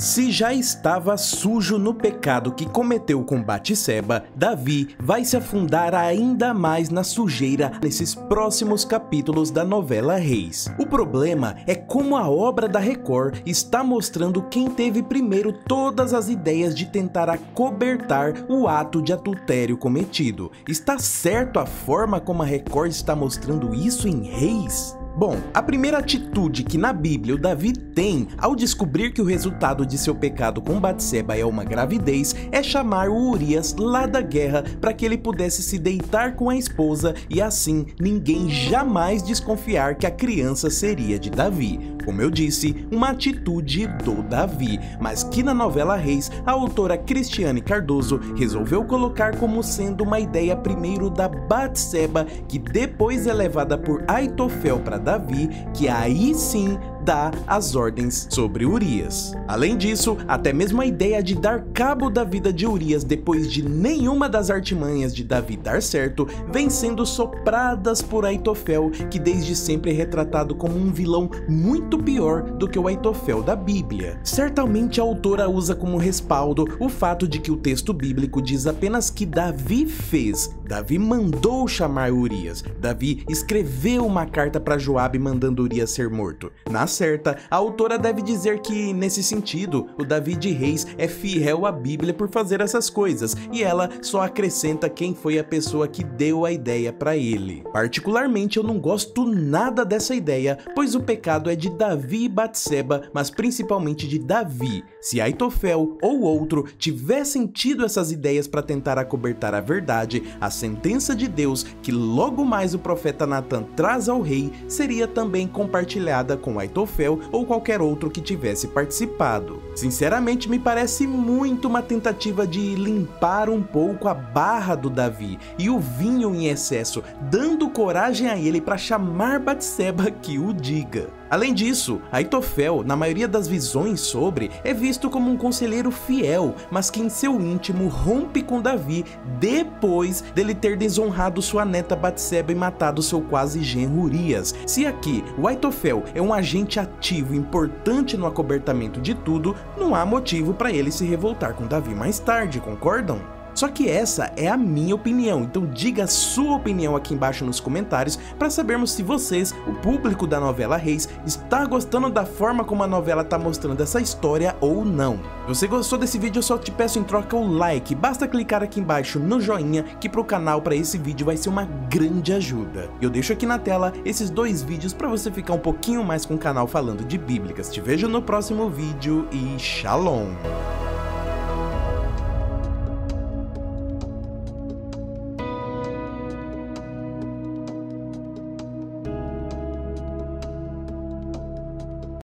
Se já estava sujo no pecado que cometeu com Batseba, Davi vai se afundar ainda mais na sujeira nesses próximos capítulos da novela Reis. O problema é como a obra da Record está mostrando quem teve primeiro todas as ideias de tentar acobertar o ato de adultério cometido. Está certo a forma como a Record está mostrando isso em Reis? Bom, a primeira atitude que na Bíblia o Davi tem ao descobrir que o resultado de seu pecado com Batseba é uma gravidez é chamar o Urias lá da guerra para que ele pudesse se deitar com a esposa e assim ninguém jamais desconfiar que a criança seria de Davi. Como eu disse, uma atitude do Davi, mas que na novela Reis a autora Cristiane Cardoso resolveu colocar como sendo uma ideia primeiro da Batseba, que depois é levada por Aitofel para Davi, que aí sim dá as ordens sobre Urias. Além disso, até mesmo a ideia de dar cabo da vida de Urias depois de nenhuma das artimanhas de Davi dar certo, vem sendo sopradas por Aitofel, que desde sempre é retratado como um vilão muito pior do que o Aitofel da Bíblia. Certamente a autora usa como respaldo o fato de que o texto bíblico diz apenas que Davi fez. Davi mandou chamar Urias. Davi escreveu uma carta para Joabe mandando Urias ser morto. Na certa, a autora deve dizer que, nesse sentido, o Davi de Reis é fiel à Bíblia por fazer essas coisas, e ela só acrescenta quem foi a pessoa que deu a ideia para ele. Particularmente, eu não gosto nada dessa ideia, pois o pecado é de Davi e Batseba, mas principalmente de Davi. Se Aitofel ou outro tivessem tido essas ideias para tentar acobertar a verdade, a sentença de Deus que logo mais o profeta Natan traz ao rei seria também compartilhada com Aitofel ou qualquer outro que tivesse participado. Sinceramente, me parece muito uma tentativa de limpar um pouco a barra do Davi e o vinho em excesso, dando coragem a ele para chamar Batseba que o diga. Além disso, Aitofel, na maioria das visões sobre, é visto como um conselheiro fiel, mas que em seu íntimo rompe com Davi depois dele ter desonrado sua neta Batseba e matado seu quase genro Urias. Se aqui o Aitofel é um agente ativo importante no acobertamento de tudo, não há motivo para ele se revoltar com Davi mais tarde, concordam? Só que essa é a minha opinião, então diga a sua opinião aqui embaixo nos comentários para sabermos se vocês, o público da novela Reis, está gostando da forma como a novela está mostrando essa história ou não. Se você gostou desse vídeo, eu só te peço em troca o like, basta clicar aqui embaixo no joinha, que pro canal para esse vídeo vai ser uma grande ajuda. Eu deixo aqui na tela esses dois vídeos para você ficar um pouquinho mais com o canal falando de bíblicas. Te vejo no próximo vídeo e shalom!